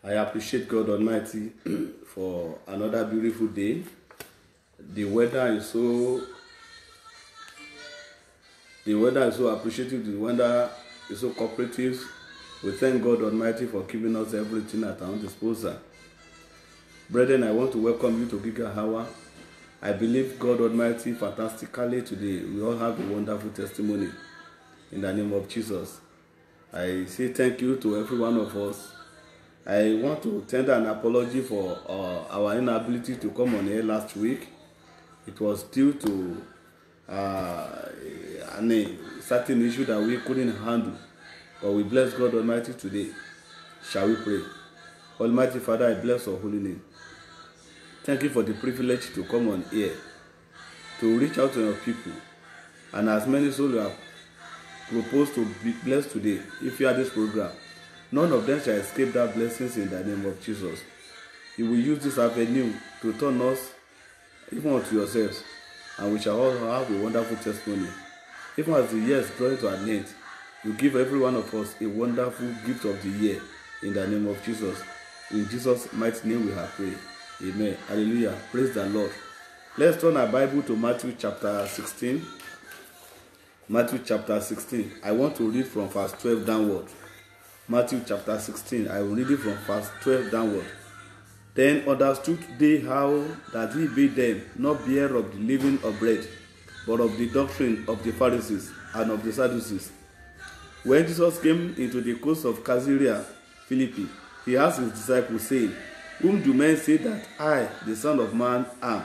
I appreciate God Almighty for another beautiful day. The weather is so appreciative. The weather is so cooperative. We thank God Almighty for giving us everything at our disposal. Brethren, I want to welcome you to Giga Hour. I believe God Almighty fantastically today. We all have a wonderful testimony in the name of Jesus. I say thank you to every one of us. I want to tender an apology for our inability to come on air last week. It was due to a certain issue that we couldn't handle. But we bless God Almighty today. Shall we pray? Almighty Father, I bless your holy name. Thank you for the privilege to come on air, to reach out to your people. And as many souls you have proposed to be blessed today, if you are this program, none of them shall escape that blessings in the name of Jesus. You will use this avenue to turn us even unto yourselves, and we shall all have a wonderful testimony. Even as the year is drawing to an end, you give every one of us a wonderful gift of the year in the name of Jesus. In Jesus' mighty name we have prayed. Amen. Hallelujah. Praise the Lord. Let's turn our Bible to Matthew chapter 16. Matthew chapter 16. I want to read from verse 12 downward. Matthew chapter 16. I will read it from verse 12 downward. Then understood they how that he bade them not bear of the living of bread, but of the doctrine of the Pharisees and of the Sadducees. When Jesus came into the coast of Caesarea Philippi, he asked his disciples, saying, Whom do men say that I, the Son of Man, am?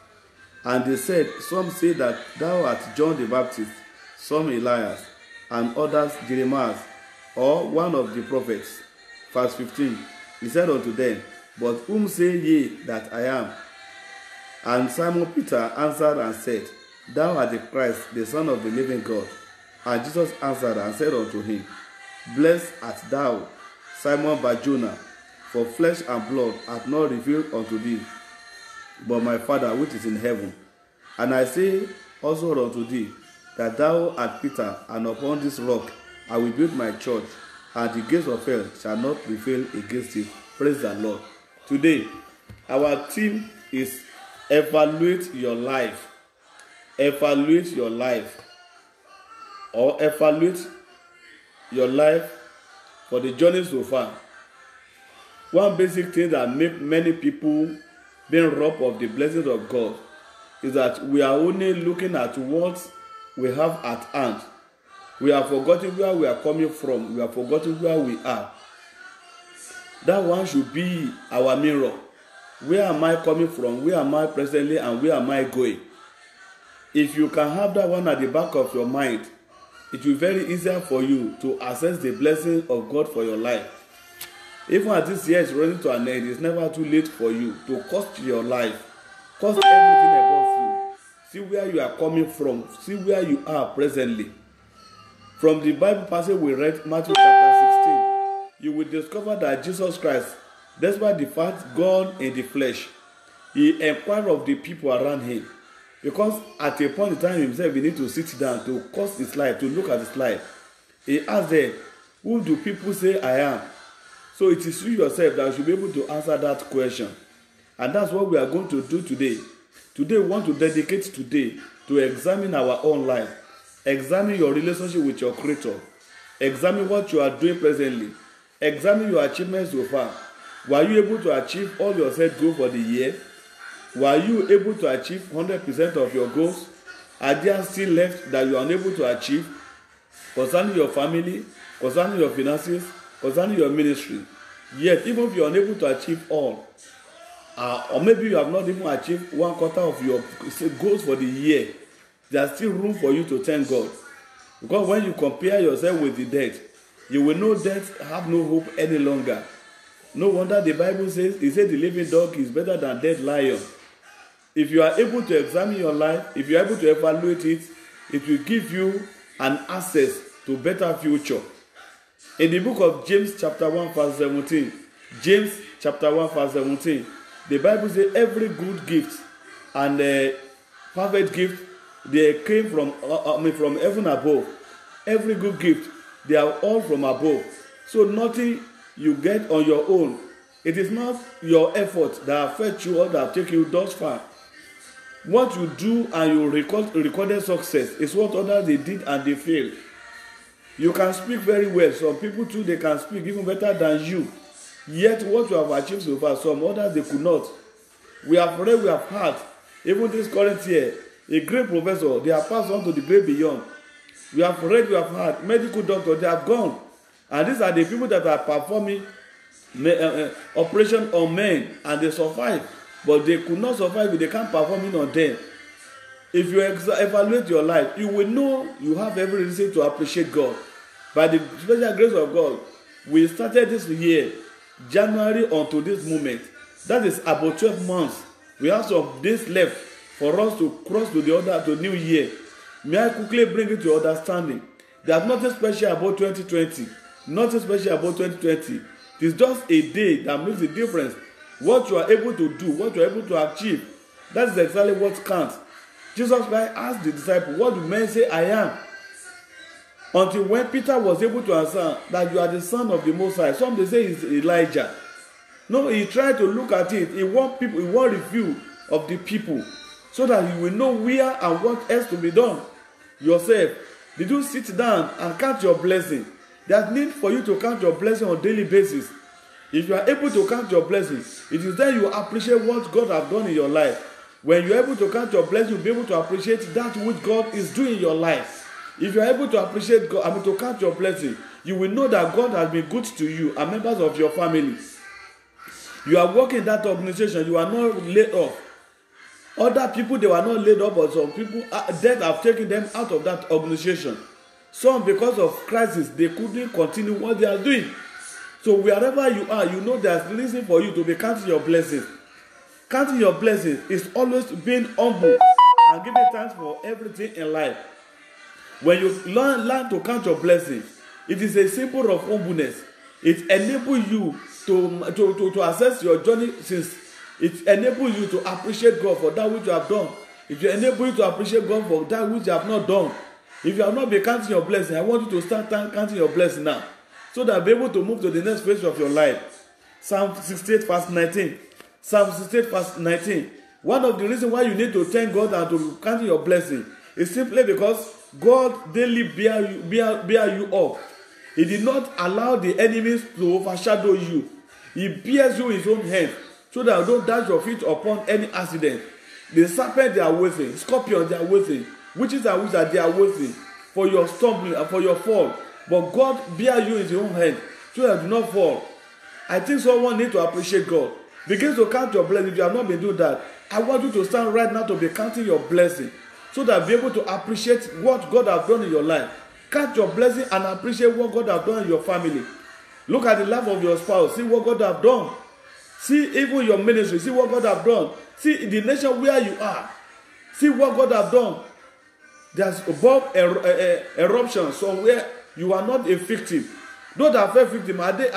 And they said, Some say that thou art John the Baptist, some Elias, and others Jeremiah, or one of the prophets. Verse 15. He said unto them, But whom say ye that I am? And Simon Peter answered and said, Thou art the Christ, the Son of the living God. And Jesus answered and said unto him, Blessed art thou, Simon Bar-Jonah, for flesh and blood hath not revealed unto thee, but my Father which is in heaven. And I say also unto thee, that thou art Peter, and upon this rock I will build my church, and the gates of hell shall not prevail against it. Praise the Lord. Today, our theme is evaluate your life. Evaluate your life. Or evaluate your life for the journey so far. One basic thing that make many people being robbed of the blessings of God is that we are only looking at what we have at hand. We have forgotten where we are coming from. We have forgotten where we are. That one should be our mirror. Where am I coming from? Where am I presently? And where am I going? If you can have that one at the back of your mind, it will be very easier for you to access the blessing of God for your life. Even as this year is running to an end, it's never too late for you to cost your life, cost everything about you. See where you are coming from. See where you are presently. From the Bible passage we read, Matthew chapter 16, you will discover that Jesus Christ, despite the fact God in the flesh, he inquired of the people around him. Because at a point in time himself, he need to sit down to cost his life, to look at his life. He asked them, Who do people say I am? So it is you yourself that should be able to answer that question. And that's what we are going to do today. Today we want to dedicate today to examine our own life. Examine your relationship with your Creator. Examine what you are doing presently. Examine your achievements so far. Were you able to achieve all your set goals for the year? Were you able to achieve 100% of your goals? Are there still left that you are unable to achieve? Concerning your family, concerning your finances, concerning your ministry. Yet, even if you are unable to achieve all, or maybe you have not even achieved 1/4 of your goals for the year, there's still room for you to thank God. Because when you compare yourself with the dead, you will know death have no hope any longer. No wonder the Bible says, it says the living dog is better than dead lion. If you are able to examine your life, if you are able to evaluate it, it will give you an access to better future. In the book of James chapter 1 verse 17, James chapter 1 verse 17, the Bible says every good gift and perfect gift, they came from heaven above. Every good gift, they are all from above. So nothing you get on your own It is not your effort that affect you or that take you thus far. What you do and you recorded success is what others they did and they failed. You can speak very well. Some people too, they can speak even better than you. Yet what you have achieved so far, some others they could not. We have read, we have heard, even this current year, a great professor, they have passed on to the great beyond. We have read, we have heard, medical doctors, they have gone. And these are the people that are performing operation on men, and they survive. But they could not survive if they can't perform it on them. If you evaluate your life, you will know you have every reason to appreciate God. By the special grace of God, we started this year, January until this moment. That is about 12 months. We have some days left for us to cross to the new year. May I quickly bring it to understanding. There's nothing special about 2020. Nothing special about 2020. It is just a day that makes a difference. What you are able to do, what you are able to achieve, that is exactly what counts. Jesus Christ asked the disciples, what do men say I am? Until when Peter was able to answer that you are the son of the Most High. Some they say it's Elijah. No, he tried to look at it. He want review of the people so that you will know where and what else to be done. Yourself, did you sit down and count your blessing? There's need for you to count your blessing on a daily basis. If you are able to count your blessings, it is then you appreciate what God has done in your life. When you are able to count your blessings, you'll be able to appreciate that which God is doing in your life. If you are able to appreciate God, to count your blessings, you will know that God has been good to you and members of your family. You are working in that organization, you are not laid off. Other people, they were not laid off, but some people, death have taken them out of that organization. Some, because of crisis, they couldn't continue what they are doing. So wherever you are, you know there's reason for you to be counting your blessings. Counting your blessings is always being humble and giving thanks for everything in life. When you learn to count your blessings, it is a symbol of humbleness. It enables you to assess your journey, since it enables you to appreciate God for that which you have done. It will enable you to appreciate God for that which you have not done. If you have not been counting your blessing, I want you to start counting your blessing now, so that you'll be able to move to the next phase of your life. Psalm 68 verse 19. Psalm 68 verse 19. One of the reasons why you need to thank God and to count your blessing is simply because God daily bear you up. He did not allow the enemies to overshadow you. He bears you in his own hand, so that you don't dash your feet upon any accident. The serpent they are waiting, scorpions they are waiting, witches and wizards they are waiting for your stumbling and for your fall. But God bear you in his own hand, so that you do not fall. I think someone needs to appreciate God. Begin to count your blessing. If you have not been doing that, I want you to stand right now to be counting your blessing, so that you'll be able to appreciate what God has done in your life. Count your blessing and appreciate what God has done in your family. Look at the life of your spouse. See what God has done. See even your ministry. See what God has done. See the nation where you are. See what God has done. There's above eruption somewhere you are not a victim. Those that are victim,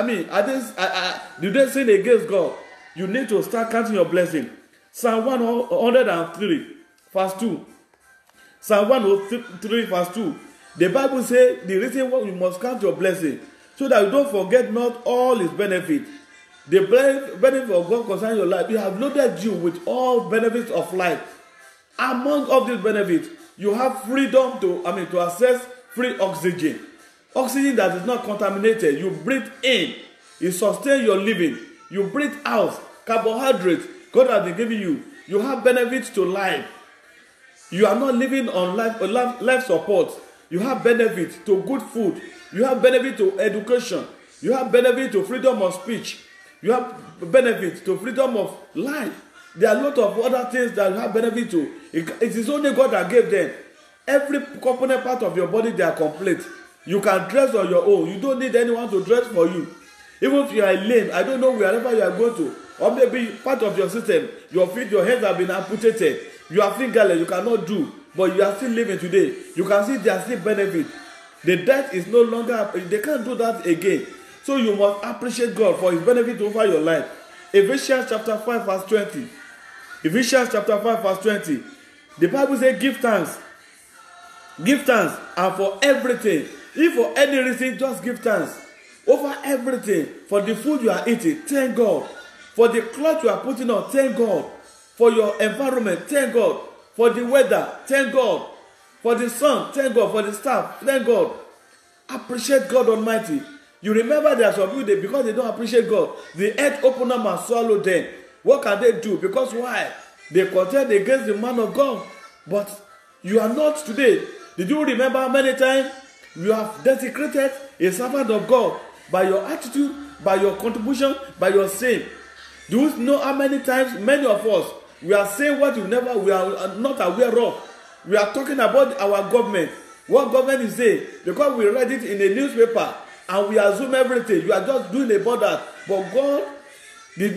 do they sin against God? You need to start counting your blessing. Psalm 103 verse 2. Psalm 103 verse 2. The Bible says the reason why you must count your blessing, so that you don't forget not all his benefits. The benefit of God concerning your life, he has loaded you with all benefits of life. Among all these benefits, you have freedom to access free oxygen. Oxygen that is not contaminated. You breathe in. You sustain your living. You breathe out. Carbohydrates God has been giving you. You have benefits to life. You are not living on life support. You have benefits to good food. You have benefit to education. You have benefit to freedom of speech. You have benefit to freedom of life. There are a lot of other things that you have benefit to. It is only God that gave them. Every component part of your body, they are complete. You can dress on your own. You don't need anyone to dress for you. Even if you are lame, I don't know wherever you are going to, or maybe part of your system, your feet, your hands have been amputated. You are fingerless, you cannot do, but you are still living today. You can see there are still benefits. The death is no longer, they can't do that again. So you must appreciate God for his benefit over your life. Ephesians chapter 5 verse 20. Ephesians chapter 5 verse 20. The Bible says give thanks. Give thanks, and for everything. If for any reason, just give thanks. Over everything. For the food you are eating, thank God. For the clothes you are putting on, thank God. For your environment, thank God. For the weather, thank God. For the sun, thank God. For the staff, thank God. Appreciate God Almighty. You remember there are some people, because they don't appreciate God, the earth opened up and swallowed them. What can they do? Because why? They contend against the man of God. But you are not today. Did you remember how many times you have desecrated a servant of God by your attitude, by your contribution, by your sin? Do you know how many times many of us, we are saying what we are not aware of? We are talking about our government. What government is saying? Because we read it in a newspaper and we assume everything. You are just doing about that. But God did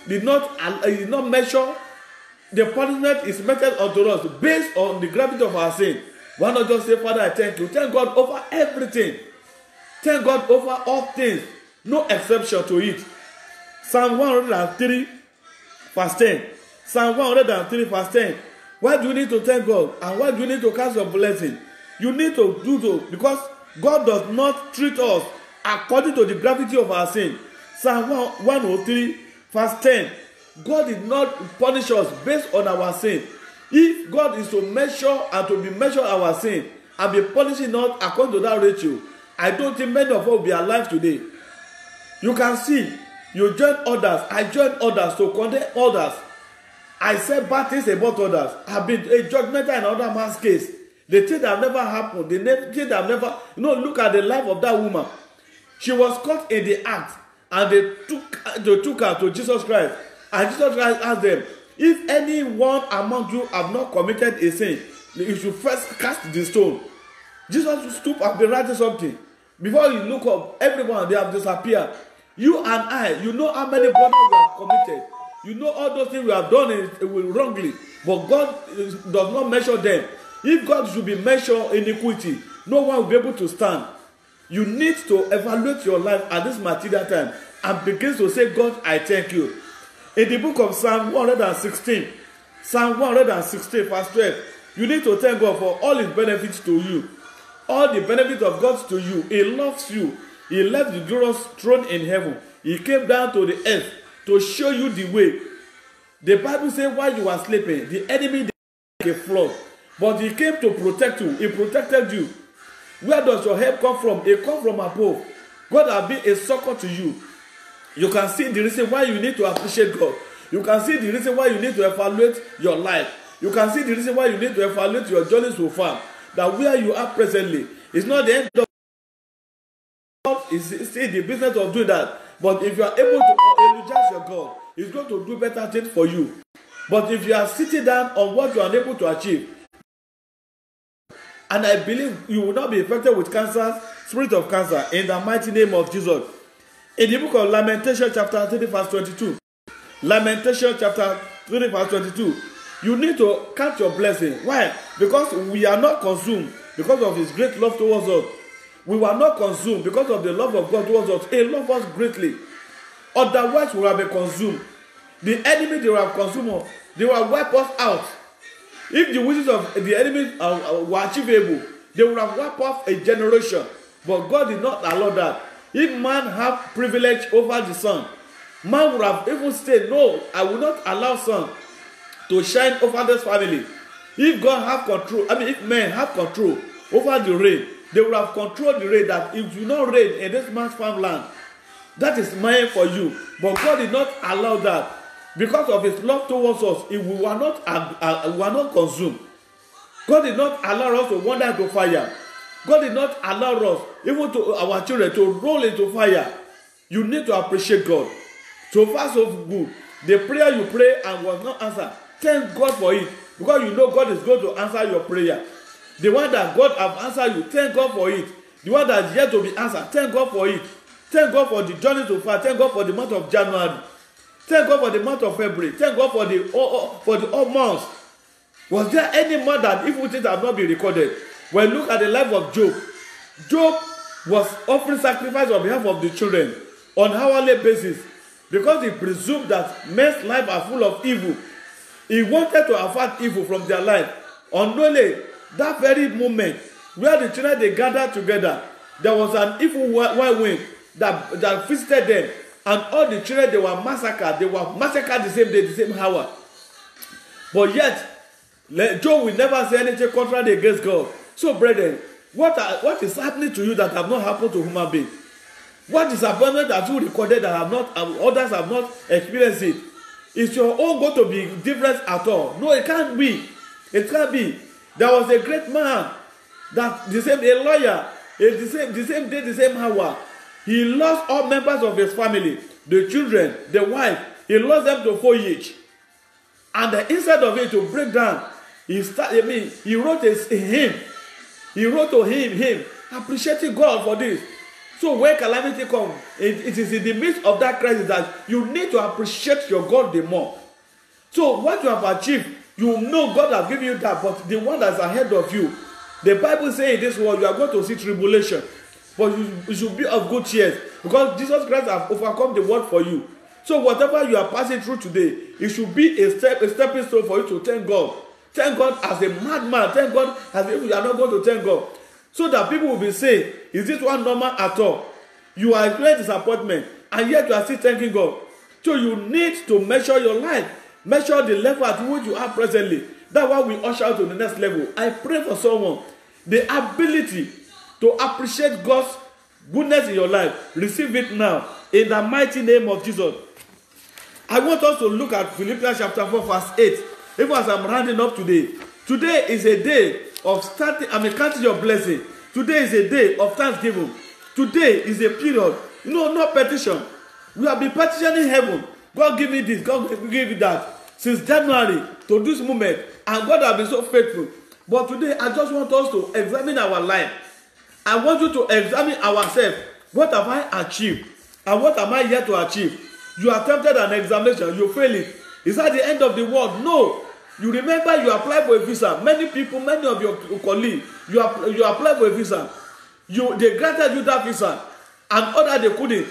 not measure the punishment is meted unto us based on the gravity of our sin. Why not just say, Father, I thank you. Thank God over everything. Thank God over all things. No exception to it. Psalm 103 verse 10. Psalm 103 verse 10. Why do you need to thank God? And why do you need to cast your blessing? You need to do so because God does not treat us according to the gravity of our sin. Psalm 103 verse 10. God did not punish us based on our sin. If God is to measure and to be measured our sin and be punishing us according to that ratio, I don't think many of us will be alive today. You can see, you join others, I join others to condemn others. I said bad things about others. I've been a judgmental in another man's case. The thing that never happened, the thing that never, look at the life of that woman. She was caught in the act and they took her to Jesus Christ. And Jesus Christ asked them, if anyone among you have not committed a sin, you should first cast the stone. Jesus stooped and be writing something. Before you look up, everyone, they have disappeared. You and I, you know how many brothers we have committed. You know all those things we have done wrongly. But God does not measure them. If God should be measured iniquity, no one will be able to stand. You need to evaluate your life at this material time and begin to say, God, I thank you. In the book of Psalm 116, Psalm 116 verse 12, you need to thank God for all his benefits to you. All the benefits of God to you. He loves you. He left the glorious throne in heaven. He came down to the earth to show you the way. The Bible says while you were sleeping, the enemy did like a flood. But he came to protect you. He protected you. Where does your help come from? It comes from above. God has been a succor to you. You can see the reason why you need to appreciate God. You can see the reason why you need to evaluate your life. You can see the reason why you need to evaluate your journey so far. That where you are presently is not the end of God. Is still the business of doing that. But if you are able to eulogize your God, He's going to do better things for you. But if you are sitting down on what you are unable to achieve, and I believe you will not be affected with cancer, spirit of cancer, in the mighty name of Jesus. In the book of Lamentation chapter 3 verse 22. Lamentation chapter 3 verse 22. You need to count your blessing. Why? Because we are not consumed because of his great love towards us. We were not consumed because of the love of God towards us. He loved us greatly. Otherwise we would have been consumed. The enemy, they will have consumed us. They will have wiped us out. If the wishes of the enemy were achievable, they would have wiped off a generation. But God did not allow that. If man have privilege over the sun, man would have even said, no, I will not allow sun to shine over this family. If God have control, if men have control over the rain, they would have controlled the rain, that if you not rain in this man's farmland, that is mine for you. But God did not allow that. Because of his love towards us, we were not consumed. God did not allow us to wander into fire. God did not allow us, even to our children, to roll into fire. You need to appreciate God. So far, so good. The prayer you pray and was not answered, thank God for it. Because you know God is going to answer your prayer. The one that God have answered you, thank God for it. The one that is yet to be answered, thank God for it. Thank God for the journey so far. Thank God for the month of January. Thank God for the month of February. Thank God for the all months. Was there any month that evil things have not been recorded? When you look at the life of Job, Job was offering sacrifice on behalf of the children on hourly basis because he presumed that men's lives are full of evil. He wanted to avert evil from their life. Unknowingly, that very moment where the children they gathered together, there was an evil wind that visited them, and all the children, they were massacred. They were massacred the same day, the same hour. But yet, Job will never say anything contrary against God. So, brethren, what is happening to you that have not happened to human beings? What disappointment that you recorded that others have not experienced it? Is your own going to be different at all? No, it can't be. It can't be. There was a great man that a lawyer, the same day, the same hour, he lost all members of his family, the children, the wife. He lost them to 4 years. And instead of it to break down, he wrote a hymn. He wrote to him, appreciating God for this. So when calamity comes, it is in the midst of that crisis that you need to appreciate your God the more. So what you have achieved, you know God has given you that, but the one that's ahead of you, the Bible says in this world, you are going to see tribulation, but you should be of good cheer, because Jesus Christ has overcome the world for you. So whatever you are passing through today, it should be a stepping stone for you to thank God. Thank God as a madman. Thank God as if you are not going to thank God. So that people will be saying, is this one normal at all? You are experiencing disappointment, and yet you are still thanking God. So you need to measure your life. Measure the level at which you are presently. That's why we usher out to the next level. I pray for someone, the ability to appreciate God's goodness in your life. Receive it now in the mighty name of Jesus. I want us to look at Philippians chapter 4 verse 8. Even as I'm rounding up today. Today is a day of counting your blessing. Today is a day of thanksgiving. Today is a period. No petition. We have been petitioning heaven. God give me this. God give me that. Since January to this moment. And God has been so faithful. But today I just want us to examine our life. I want you to examine ourselves. What have I achieved? And what am I yet to achieve? You attempted an examination. You fail it. Is that the end of the world? No. You remember you applied for a visa. Many people, many of your colleagues, you applied for a visa. They granted you that visa, and others they couldn't.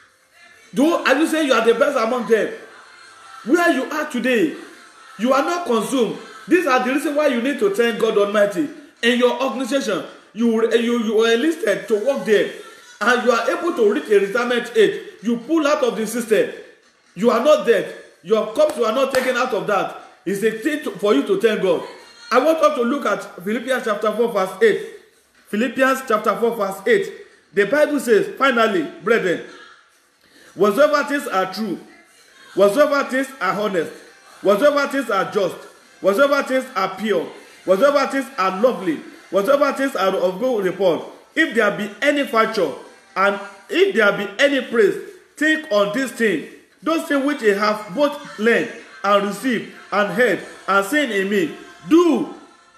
Are you saying you are the best among them? Where you are today, you are not consumed. These are the reasons why you need to thank God Almighty. In your organization, you were enlisted to work there, and you are able to reach a retirement age. You pull out of the system. You are not dead. Your cups were not taken out of that. It's a thing for you to thank God. I want us to look at Philippians chapter 4 verse 8. Philippians chapter 4 verse 8. The Bible says, finally, brethren, whatsoever things are true, whatsoever things are honest, whatsoever things are just, whatsoever things are pure, whatsoever things are lovely, whatsoever things are of good report, if there be any virtue, and if there be any praise, think on this thing. Those things which ye have both learned and received and heard and seen in me, do,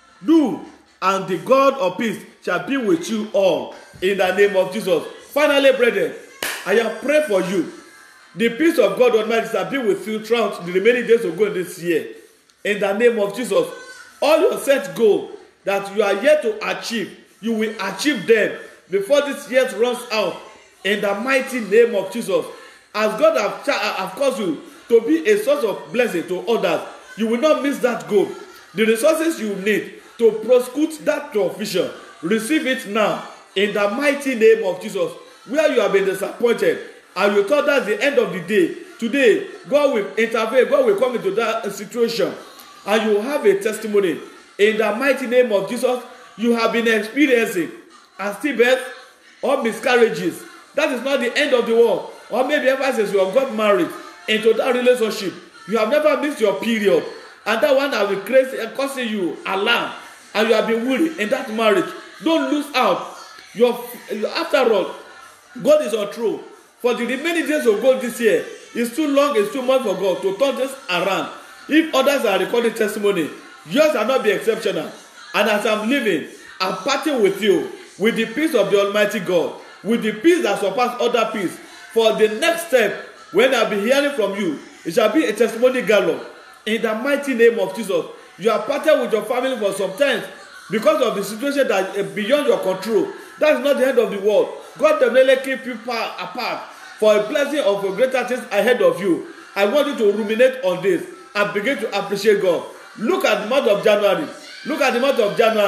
and the God of peace shall be with you all in the name of Jesus. Finally, brethren, I have prayed for you. The peace of God Almighty shall be with you throughout the remaining days of God this year. In the name of Jesus, all your set goals that you are yet to achieve, you will achieve them before this year runs out. In the mighty name of Jesus, as God have caused you to be a source of blessing to others, you will not miss that goal. The resources you need to prosecute that to official, receive it now in the mighty name of Jesus. Where you have been disappointed and you thought that's the end of the day, today God will intervene. God will come into that situation, and you will have a testimony in the mighty name of Jesus. You have been experiencing stillbirth or miscarriages. That is not the end of the world. Or maybe ever since you have got married into that relationship, you have never missed your period, and that one has been crazy and causing you alarm, and you have been worried in that marriage. Don't lose out. After all, God is on throne. For the remaining days of God this year, it's too long, it's too much for God to turn this around. If others are recording testimony, yours shall not be exceptional. And as I'm living, I'm parting with you with the peace of the Almighty God, with the peace that surpasses other peace. For the next step, when I'll be hearing from you, it shall be a testimony gallop. In the mighty name of Jesus, you are parted with your family for some time because of the situation that is beyond your control. That's not the end of the world. God definitely keep you apart for a blessing of a greater things ahead of you. I want you to ruminate on this and begin to appreciate God. Look at the month of January. Look at the month of January.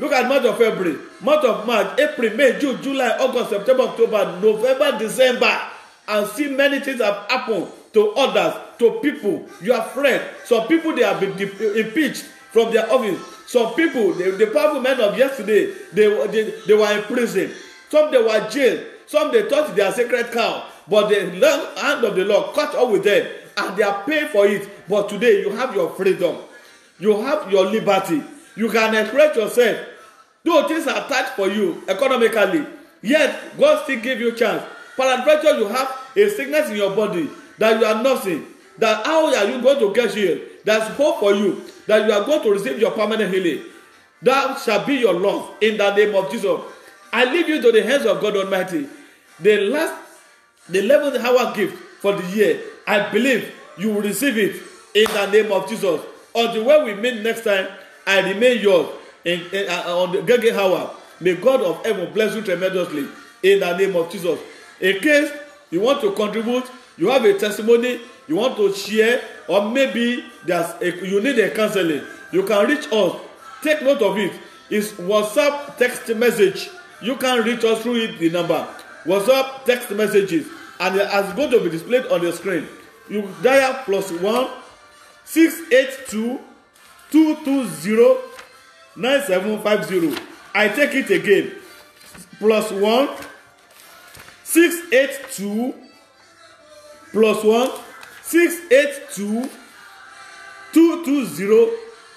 Look at month of February, month of March, April, May, June, July, August, September, October, November, December, and see many things have happened to others, to people. You are afraid. Some people, they have been impeached from their office. Some people, the powerful men of yesterday, they were in prison. Some they were jailed. Some they thought they are sacred cow, but the hand of the Lord caught up with them, and they are paying for it. But today you have your freedom, you have your liberty. You can express yourself. Though things are tight for you economically, yet God still give you chance. Peradventure, you have a sickness in your body that you are nursing. That how are you going to get healed? There's hope for you that you are going to receive your permanent healing. That shall be your lot in the name of Jesus. I leave you to the hands of God Almighty. The 11th hour gift for the year, I believe you will receive it in the name of Jesus. Until when we meet next time, I remain yours on the Gege hour. May God of heaven bless you tremendously in the name of Jesus. In case you want to contribute, you have a testimony, you want to share, or maybe you need a counseling, you can reach us. Take note of it. It's WhatsApp text message. You can reach us through it, the number. WhatsApp text messages. And it's going to be displayed on the screen. You dial +1 682 220 9750. I take it again. +1 682 +1 682 220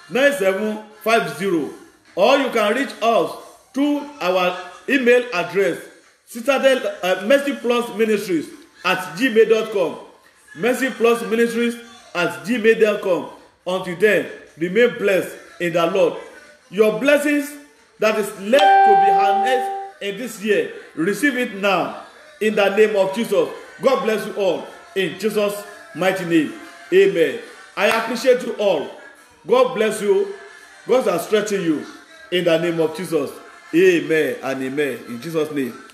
9750. Or you can reach us through our email address, Citadel mercyplusministries@gmail.com. mercyplusministries@gmail.com. Until then, remain blessed in the Lord. Your blessings that is left to be harnessed in this year, receive it now in the name of Jesus. God bless you all in Jesus' mighty name. Amen. I appreciate you all. God bless you. God has strengthened you in the name of Jesus. Amen and amen. In Jesus' name.